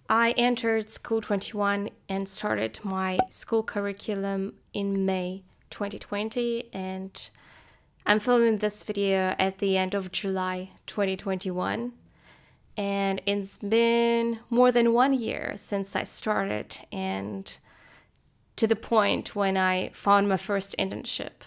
I entered School 21 and started my school curriculum in May 2020, and I'm filming this video at the end of July 2021. And it's been more than 1 year since I started, and to the point when I found my first internship.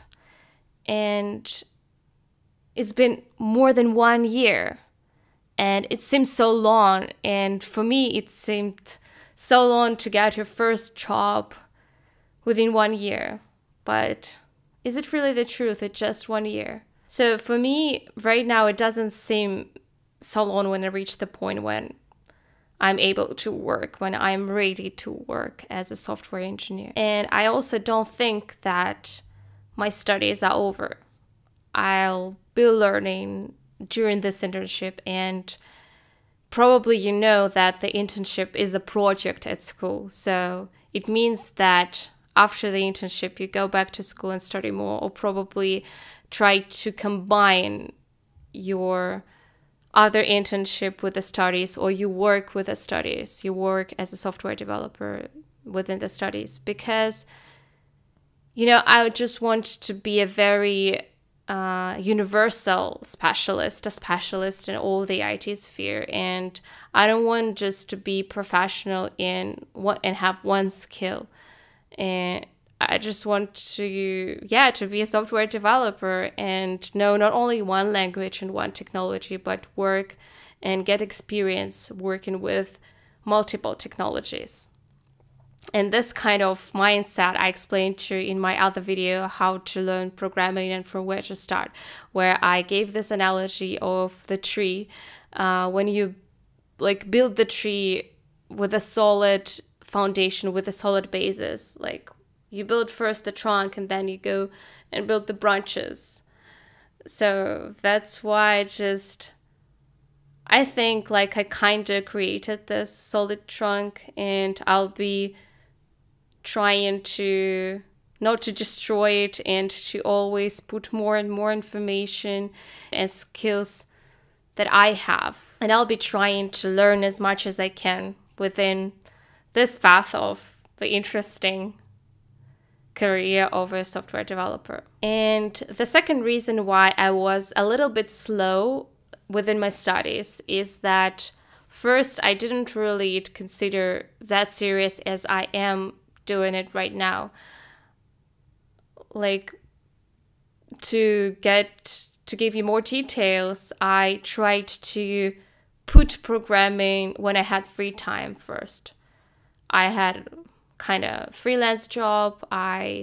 And it's been more than 1 year. And it seems so long, and for me it seemed so long to get your first job within 1 year. But is it really the truth? It's just 1 year. So for me, right now, it doesn't seem so long when I reach the point when I'm able to work, when I'm ready to work as a software engineer. And I also don't think that my studies are over. I'll be learning during this internship, and probably you know that the internship is a project at school. So it means that after the internship, you go back to school and study more, or probably try to combine your other internship with the studies, or you work with the studies. You work as a software developer within the studies, because, you know, I just want to be a very universal specialist, a specialist in all the IT sphere. And I don't want just to be professional in what and have one skill. And I just want to be a software developer and know not only one language and one technology, but work and get experience working with multiple technologies. And this kind of mindset I explained to you in my other video, how to learn programming and from where to start, where I gave this analogy of the tree. When you build the tree with a solid foundation, with a solid basis, you build first the trunk and then you go and build the branches. So that's why I think I kind of created this solid trunk, and I'll be trying to not to destroy it and to always put more and more information and skills that I have. And I'll be trying to learn as much as I can within this path of the interesting career of a software developer. And the second reason why I was a little bit slow within my studies is that first, I didn't really consider that serious as I am doing it right now. To give you more details, I tried to put programming when I had free time first. I had kind of freelance job. I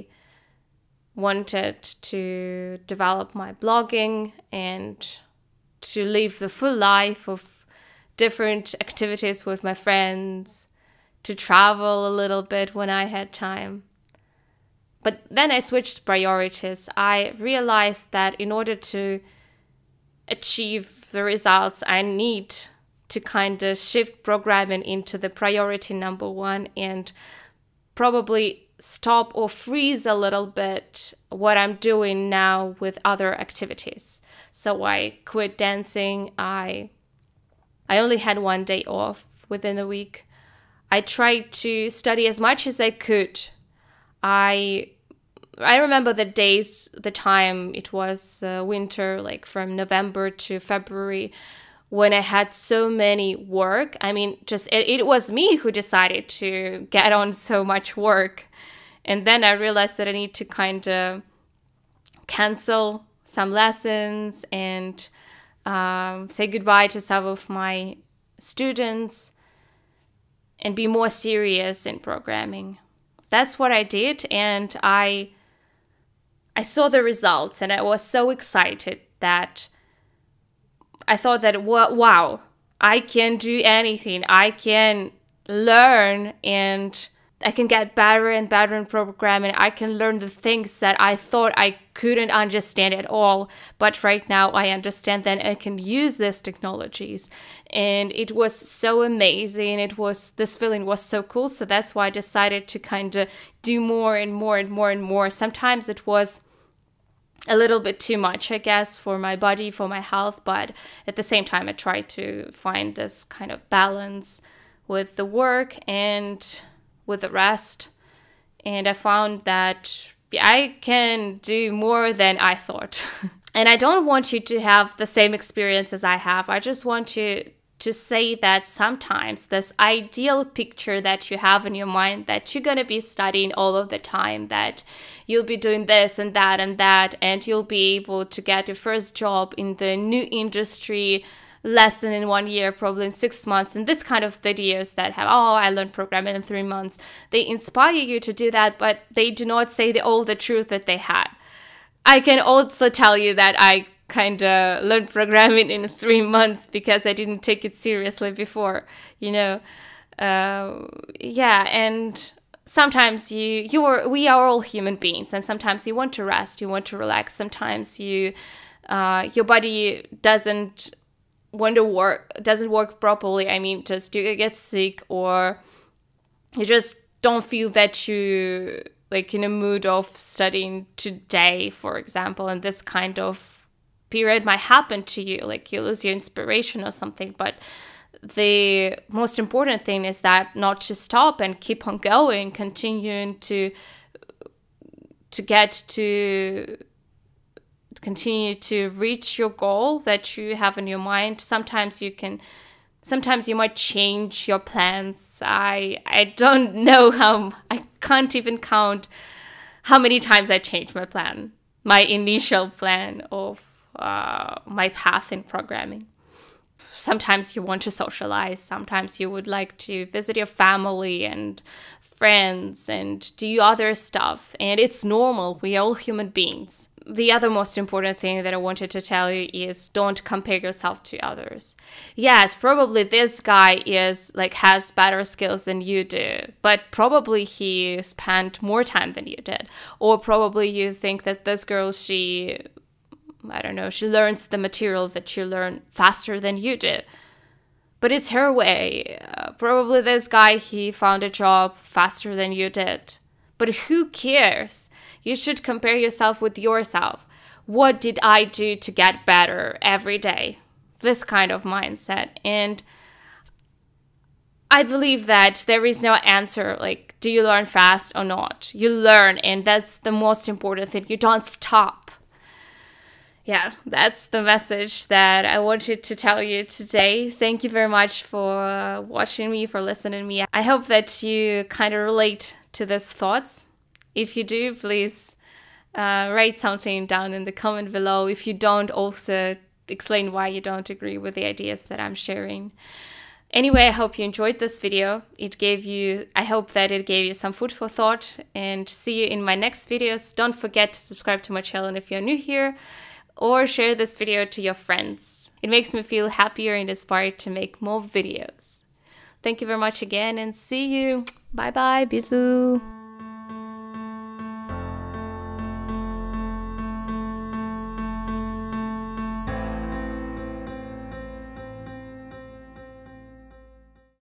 wanted to develop my blogging and to live the full life of different activities with my friends, to travel a little bit when I had time. But then I switched priorities. I realized that in order to achieve the results, I need to kind of shift programming into the priority number one and probably stop or freeze a little bit what I'm doing now with other activities. So I quit dancing. I only had 1 day off within the week. I tried to study as much as I could. I remember the time it was winter, from November to February, when I had so many work. I mean, it was me who decided to get on so much work. And then I realized that I need to kind of cancel some lessons and say goodbye to some of my students and be more serious in programming. That's what I did, and I saw the results, and I was so excited that I thought that, wow, I can do anything. I can learn, and I can get better and better in programming. I can learn the things that I thought I couldn't understand at all. But right now I understand that I can use these technologies. And it was so amazing. This feeling was so cool. So that's why I decided to kind of do more and more and more and more. Sometimes it was a little bit too much, I guess, for my body, for my health. But at the same time, I tried to find this kind of balance with the work and with the rest. And I found that I can do more than I thought. And I don't want you to have the same experience as I have. I just want you to say that sometimes this ideal picture that you have in your mind, that you're going to be studying all of the time, that you'll be doing this and that, and you'll be able to get your first job in the new industry less than in 1 year, probably in 6 months, and this kind of videos that have, oh, I learned programming in 3 months. They inspire you to do that, but they do not say all the truth that they had. I can also tell you that I kind of learned programming in 3 months because I didn't take it seriously before, you know. And sometimes we are all human beings, and sometimes you want to rest, you want to relax. Sometimes your body doesn't work properly. I mean, just you get sick, or you just don't feel that you like in a mood of studying today, for example, and this kind of period might happen to you, like you lose your inspiration or something. But the most important thing is that not to stop and keep on going, continuing to continue to reach your goal that you have in your mind. Sometimes you might change your plans. I don't know I can't even count how many times I changed my initial plan of my path in programming. Sometimes you want to socialize. Sometimes you would like to visit your family and friends and do other stuff. And it's normal. We are all human beings. The other most important thing that I wanted to tell you is don't compare yourself to others. Yes, probably this guy has better skills than you do, but probably he spent more time than you did. Or probably you think that this girl, she learns the material that you learn faster than you do. But it's her way. Probably this guy, he found a job faster than you did. But who cares? You should compare yourself with yourself. What did I do to get better every day? This kind of mindset. And I believe that there is no answer, like, do you learn fast or not? You learn, and that's the most important thing. You don't stop. Yeah, that's the message that I wanted to tell you today. Thank you very much for watching me, for listening to me. I hope that you kind of relate to these thoughts. If you do, please write something down in the comment below. If you don't, also explain why you don't agree with the ideas that I'm sharing. Anyway, I hope you enjoyed this video. I hope that it gave you some food for thought, and see you in my next videos. Don't forget to subscribe to my channel if you're new here, or share this video to your friends. It makes me feel happier and inspired to make more videos. Thank you very much again, and see you. Bye bye, bisous.